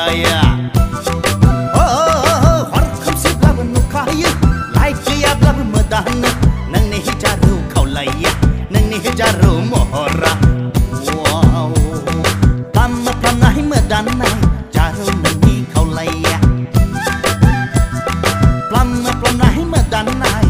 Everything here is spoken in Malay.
ya oh har kham se blab nu khai like ya blab madan nang ne jaru khaulaya nang ne jaru mohora wow tam pram nai madan nai jaru nang ni khaulaya pram nai madan nai